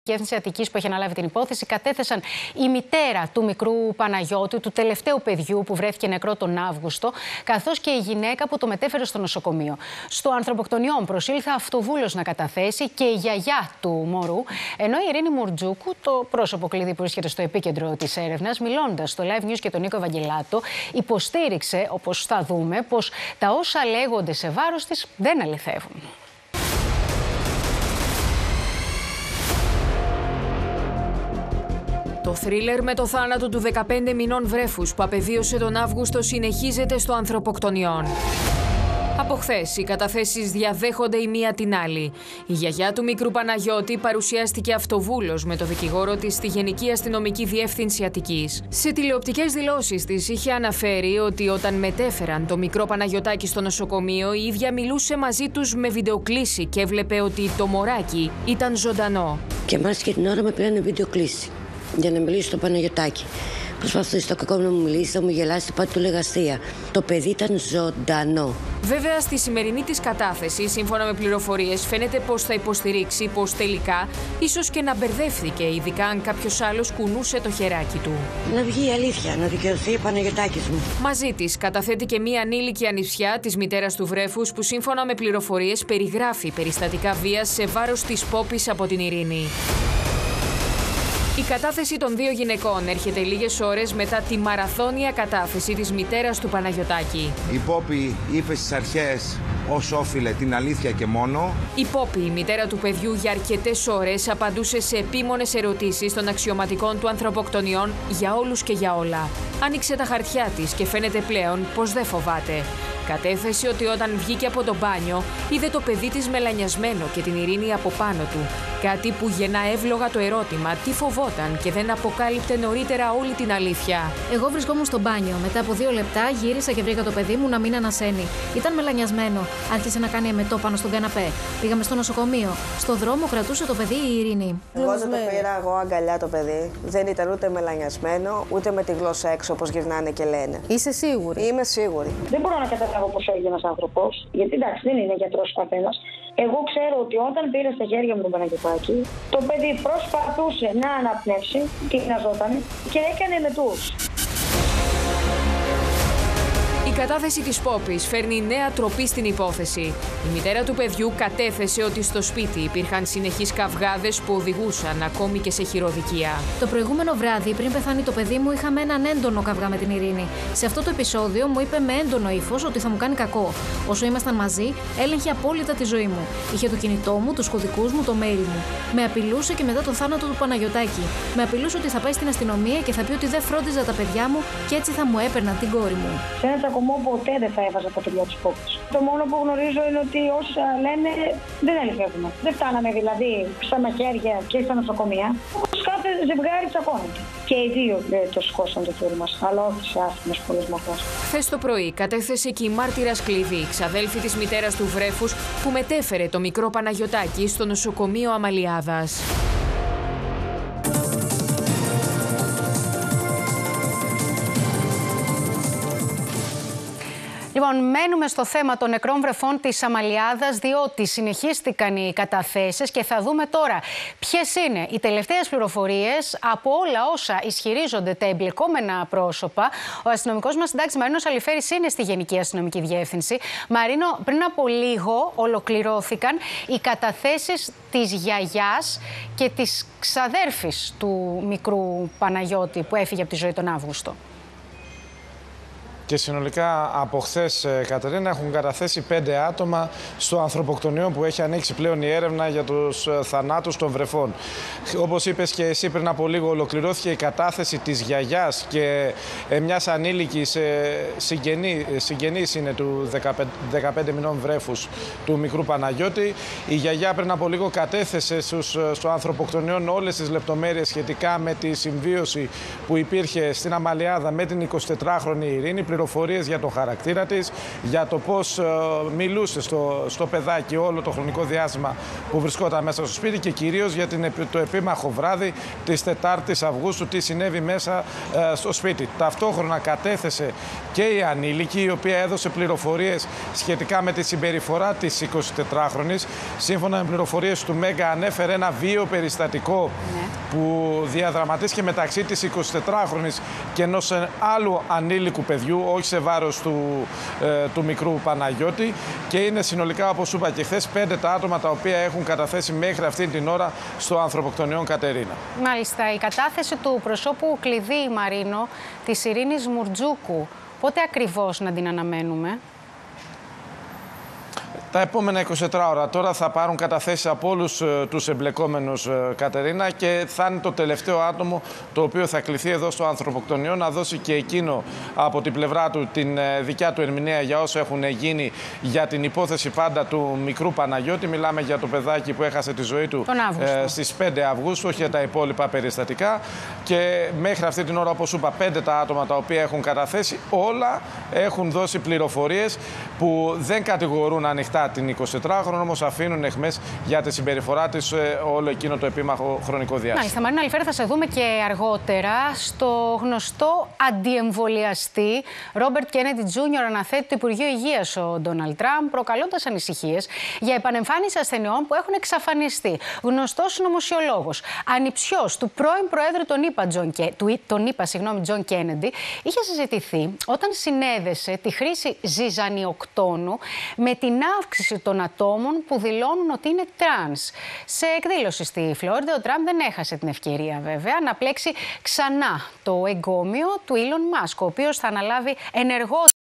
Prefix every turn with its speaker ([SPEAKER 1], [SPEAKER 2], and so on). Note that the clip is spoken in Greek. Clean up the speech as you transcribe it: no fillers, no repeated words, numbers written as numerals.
[SPEAKER 1] Διεύθυνση Αττικής που έχει αναλάβει την υπόθεση κατέθεσαν η μητέρα του μικρού Παναγιώτη, του τελευταίου παιδιού που βρέθηκε νεκρό τον Αύγουστο, καθώς και η γυναίκα που το μετέφερε στο νοσοκομείο. Στο ανθρωποκτονιόν προσήλθε αυτοβούλος να καταθέσει και η γιαγιά του μωρού, ενώ η Ειρήνη Μουρτζούκου, το πρόσωπο κλειδί που βρίσκεται στο επίκεντρο της έρευνας, μιλώντας στο Live News και τον Νίκο Ευαγγελάτο, υποστήριξε, όπως θα δούμε, πως τα όσα λέγονται σε βάρος της δεν αληθεύουν.
[SPEAKER 2] Το θρίλερ με το θάνατο του 15 μηνών βρέφους που απεβίωσε τον Αύγουστο συνεχίζεται στο ανθρωποκτονιόν. Από χθες οι καταθέσεις διαδέχονται η μία την άλλη. Η γιαγιά του μικρού Παναγιώτη παρουσιάστηκε αυτοβούλος με το δικηγόρο της στη Γενική Αστυνομική Διεύθυνση Αττικής. Σε τηλεοπτικές δηλώσεις της είχε αναφέρει ότι όταν μετέφεραν το μικρό Παναγιωτάκι στο νοσοκομείο, η ίδια μιλούσε μαζί τους με βιντεοκλήση και έβλεπε ότι το μωράκι ήταν ζωντανό.
[SPEAKER 3] Και μάλιστα και την ώρα με πήρανε βιντεοκλήση για να μιλήσω στο Παναγιωτάκι. Προσπαθούσε στο κακό να μου μιλήσει, θα μου γελάσει, πάτε του λέγα αστεία. Το παιδί ήταν ζωντανό.
[SPEAKER 2] Βέβαια, στη σημερινή της κατάθεση, σύμφωνα με πληροφορίες, φαίνεται πως θα υποστηρίξει πως τελικά ίσως και να μπερδεύθηκε, ειδικά αν κάποιος άλλος κουνούσε το χεράκι του.
[SPEAKER 3] Να βγει η αλήθεια, να δικαιωθεί ο Παναγιωτάκης μου.
[SPEAKER 2] Μαζί της καταθέτει και μία ανήλικη ανιψιά της μητέρας του βρέφους, που σύμφωνα με πληροφορίες περιγράφει περιστατικά βίας σε βάρος της Πόπης από την Ειρήνη. Η κατάθεση των δύο γυναικών έρχεται λίγες ώρες μετά τη μαραθώνια κατάθεση της μητέρας του Παναγιωτάκη.
[SPEAKER 4] Η Πόπη είπε στις αρχές ως όφιλε την αλήθεια και μόνο.
[SPEAKER 2] Η Πόπη, η μητέρα του παιδιού, για αρκετές ώρες απαντούσε σε επίμονες ερωτήσεις των αξιωματικών του ανθρωποκτονιών για όλους και για όλα. Άνοιξε τα χαρτιά της και φαίνεται πλέον πως δεν φοβάται. Κατέθεσε ότι όταν βγήκε από το μπάνιο είδε το παιδί της μελανιασμένο και την Ειρήνη από πάνω του. Κάτι που γεννά εύλογα το ερώτημα τι φοβόταν και δεν αποκάλυπτε νωρίτερα όλη την αλήθεια.
[SPEAKER 5] Εγώ βρισκόμουν στο μπάνιο. Μετά από 2 λεπτά γύρισα και βρήκα το παιδί μου να μην ανασένει. Ήταν μελανιασμένο. Άρχισε να κάνει εμετό πάνω στον καναπέ. Πήγαμε στο νοσοκομείο. Στο δρόμο κρατούσε το παιδί η Ειρήνη.
[SPEAKER 6] Εγώ δεν το πήρα εγώ αγκαλιά το παιδί. Δεν ήταν ούτε μελανιασμένο, ούτε με τη γλώσσα έξω όπως γυρνάνε και λένε.
[SPEAKER 5] Είσαι σίγουρη?
[SPEAKER 6] Είμαι σίγουρη.
[SPEAKER 7] Δεν μπορώ να καταλάβω πώς έγινε ένας άνθρωπος, γιατί εντάξει δεν είναι γιατρός ο καθένας. Εγώ ξέρω ότι όταν πήρε στα χέρια μου τον Παναγιωτάκη, το παιδί προσπαθούσε να αναπνεύσει, τειναζόταν και έκανε μετούς.
[SPEAKER 2] Η κατάθεση της Πόπης φέρνει νέα τροπή στην υπόθεση. Η μητέρα του παιδιού κατέθεσε ότι στο σπίτι υπήρχαν συνεχείς καυγάδες που οδηγούσαν ακόμη και σε χειροδικία.
[SPEAKER 5] Το προηγούμενο βράδυ, πριν πεθάνει το παιδί μου, είχαμε έναν έντονο καυγά με την Ειρήνη. Σε αυτό το επεισόδιο μου είπε με έντονο ύφος ότι θα μου κάνει κακό. Όσο ήμασταν μαζί, έλεγχε απόλυτα τη ζωή μου. Είχε το κινητό μου, τους κωδικούς μου, το mail μου. Με απειλούσε και μετά τον θάνατο του Παναγιωτάκη. Με απειλούσε ότι θα πάει στην αστυνομία και θα πει ότι δεν φρόντιζα τα παιδιά μου και έτσι θα μου έπαιρναν την κόρη μου.
[SPEAKER 7] Ποτέ δεν θα έβαζα τα παιδιά της Πόπης. Το μόνο που γνωρίζω είναι ότι όσα λένε δεν αληθεύουν. Δεν φτάναμε δηλαδή στα μαχαίρια και στα νοσοκομεία. Όπως κάθε ζευγάρι τσακώνονται. Και οι δύο το σηκώσαν το φίλο μας, αλλά όχι σε άσχημες πολλές μορφές.
[SPEAKER 2] Χθες το πρωί κατέθεσε και η μάρτυρας κλειδί, ξαδέλφη της μητέρας του βρέφους, που μετέφερε το μικρό Παναγιωτάκι στο νοσοκομείο Αμαλιάδας.
[SPEAKER 1] Λοιπόν, μένουμε στο θέμα των νεκρών βρεφών της Αμαλιάδας, διότι συνεχίστηκαν οι καταθέσεις και θα δούμε τώρα ποιες είναι οι τελευταίες πληροφορίες από όλα όσα ισχυρίζονται τα εμπλεκόμενα πρόσωπα. Ο αστυνομικός μας συντάκτης Μαρίνος Αλιφέρης είναι στη Γενική Αστυνομική Διεύθυνση. Μαρίνο, πριν από λίγο ολοκληρώθηκαν οι καταθέσεις της γιαγιάς και της ξαδέρφης του μικρού Παναγιώτη που έφυγε από τη ζωή τον Αύγουστο.
[SPEAKER 8] Και συνολικά από χθες, Κατερίνα, έχουν καταθέσει 5 άτομα στο ανθρωποκτονιό που έχει ανοίξει πλέον η έρευνα για τους θανάτους των βρεφών. Όπως είπες και εσύ πριν από λίγο, ολοκληρώθηκε η κατάθεση της γιαγιάς και μιας ανήλικης συγγενής είναι του 15 μηνών βρέφους του μικρού Παναγιώτη. Η γιαγιά πριν από λίγο κατέθεσε στο ανθρωποκτονιό όλες τις λεπτομέρειες σχετικά με τη συμβίωση που υπήρχε στην Αμαλιάδα με την 24χρονη Ειρήνη. πληροφορίες για το χαρακτήρα της, για το πώς μιλούσε στο παιδάκι όλο το χρονικό διάστημα που βρισκόταν μέσα στο σπίτι και κυρίως για το επίμαχο βράδυ της 4ης Αυγούστου, τι συνέβη μέσα στο σπίτι. Ταυτόχρονα κατέθεσε και η ανήλικη, η οποία έδωσε πληροφορίες σχετικά με τη συμπεριφορά της 24χρονης. Σύμφωνα με πληροφορίες του Μέγκα, ανέφερε ένα βίαιο περιστατικό που διαδραματίστηκε μεταξύ της 24χρονης και ενός άλλου ανήλικου παιδιού, όχι σε βάρος του μικρού Παναγιώτη, και είναι συνολικά, όπως είπα και χθες, 5 τα άτομα τα οποία έχουν καταθέσει μέχρι αυτή την ώρα στο Ανθρωποκτονιών Κατερίνα.
[SPEAKER 1] Μάλιστα, η κατάθεση του προσώπου κλειδί, Μαρίνο, της Ειρήνης Μουρτζούκου, πότε ακριβώς να την αναμένουμε?
[SPEAKER 8] Τα επόμενα 24 ώρα τώρα θα πάρουν καταθέσεις από όλους τους εμπλεκόμενους, Κατερίνα, και θα είναι το τελευταίο άτομο το οποίο θα κληθεί εδώ στο Ανθρωποκτονιό να δώσει και εκείνο από την πλευρά του την δικιά του ερμηνεία για όσα έχουν γίνει για την υπόθεση πάντα του μικρού Παναγιώτη. Μιλάμε για το παιδάκι που έχασε τη ζωή του στις 5 Αυγούστου, όχι για τα υπόλοιπα περιστατικά. Και μέχρι αυτή την ώρα, όπως είπα, 5 τα άτομα τα οποία έχουν καταθέσει, όλα έχουν δώσει πληροφορίες που δεν κατηγορούν ανοιχτά την 24χρονη, όμως αφήνουν αιχμές για τη συμπεριφορά της όλο εκείνο το επίμαχο χρονικό διάστημα.
[SPEAKER 1] Μάλιστα, Μαρίνα Αλιφέρη, θα σε δούμε και αργότερα στο γνωστό αντιεμβολιαστή Ρόμπερτ Κέννεντι Τζούνιορ, αναθέτει του Υπουργείου Υγείας ο Ντόναλντ Τραμπ, προκαλώντας ανησυχίες για επανεμφάνιση ασθενειών που έχουν εξαφανιστεί. Γνωστός νομοσιολόγος, ανιψιός του πρώην Προέδρου των ΗΠΑ, Τζον Κέννεντι, είχε συζητηθεί όταν συνέδεσε τη χρήση ζυζανιοκτώνου με την αύξηση των ατόμων που δηλώνουν ότι είναι τρανς. Σε εκδήλωση στη Φλόριντα, ο Τραμπ δεν έχασε την ευκαιρία βέβαια να πλέξει ξανά το εγκόμιο του Ήλον Μάσκ, ο οποίος θα αναλάβει ενεργό